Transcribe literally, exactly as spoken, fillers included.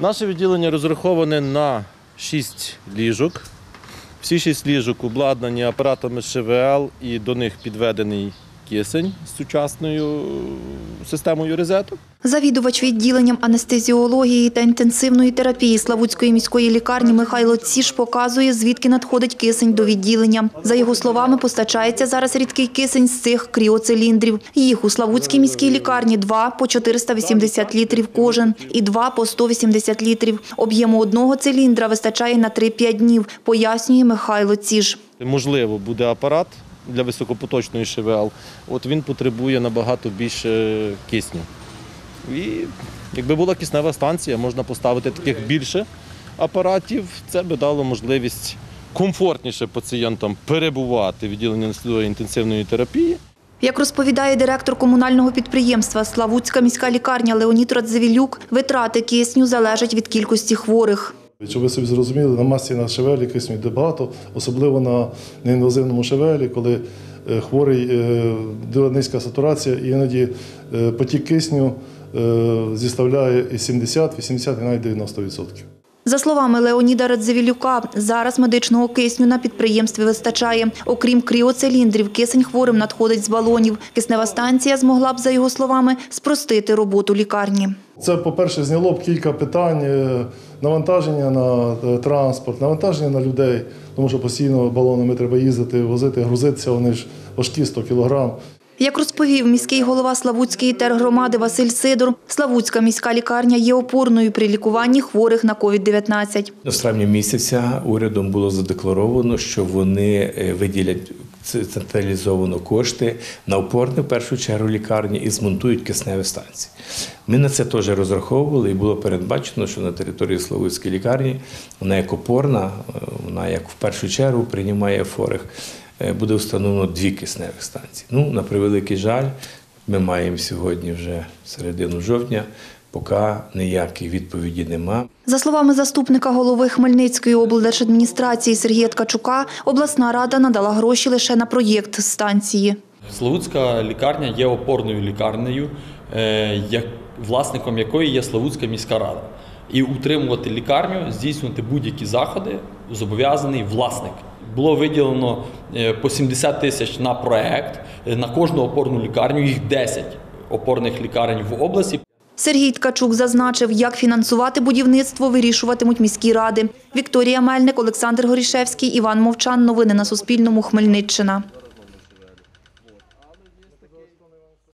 Наше відділення розраховане на шість ліжок. Всі шість ліжок обладнані апаратами ШВЛ і до них підведений кисень з сучасною системою розеток. Завідувач відділенням анестезіології та інтенсивної терапії Славутської міської лікарні Михайло Ціш показує, звідки надходить кисень до відділення. За його словами, постачається зараз рідкий кисень з цих кріоциліндрів. Їх у Славутській міській лікарні два по чотириста вісімдесят літрів кожен і два по сто вісімдесят літрів. Об'єму одного циліндра вистачає на три-п'ять днів, пояснює Михайло Ціш. Можливо, буде апарат для високопоточної ШВЛ, от він потребує набагато більше кисню. І якби була киснева станція, можна поставити таких більше апаратів, це би дало можливість комфортніше пацієнтам перебувати в відділенні інтенсивної терапії. Як розповідає директор комунального підприємства «Славутська міська лікарня» Леонід Радзивілюк, витрати кисню залежать від кількості хворих. Щоб ви собі зрозуміли, на масі на ШВЛі кисню йде багато, особливо на неінвазивному ШВЛі, коли хворий, дуже низька сатурація, і іноді потік кисню зіставляє і сімдесят, вісімдесят і навіть дев'яносто відсотків. За словами Леоніда Радзивілюка, зараз медичного кисню на підприємстві вистачає. Окрім кріоциліндрів, кисень хворим надходить з балонів. Киснева станція змогла б, за його словами, спростити роботу лікарні. Це, по-перше, зняло б кілька питань, навантаження на транспорт, навантаження на людей, тому що постійно балонами треба їздити, возити, грузитися, вони ж важкі, сто кілограм. Як розповів міський голова Славутської тергромади Василь Сидор, Славутська міська лікарня є опорною при лікуванні хворих на ковід дев'ятнадцять. З травня місяця урядом було задекларовано, що вони виділять централізовано кошти на опорні, в першу чергу, лікарні і змонтують кисневі станції. Ми на це теж розраховували і було передбачено, що на території Славутської лікарні вона як опорна, вона як в першу чергу приймає хворих, буде встановлено дві кисневі станції. Ну, на превеликий жаль, ми маємо сьогодні вже середину жовтня, поки ніякої відповіді нема. За словами заступника голови Хмельницької облдержадміністрації Сергія Ткачука, обласна рада надала гроші лише на проєкт станції. Славутська лікарня є опорною лікарнею, власником якої є Славутська міська рада. І утримувати лікарню, здійснювати будь-які заходи зобов'язаний власник. Було виділено по сімдесят тисяч на проєкт, на кожну опорну лікарню, їх десять опорних лікарень в області. Сергій Ткачук зазначив, як фінансувати будівництво вирішуватимуть міські ради. Вікторія Мельник, Олександр Горішевський, Іван Мовчан. Новини на Суспільному. Хмельниччина.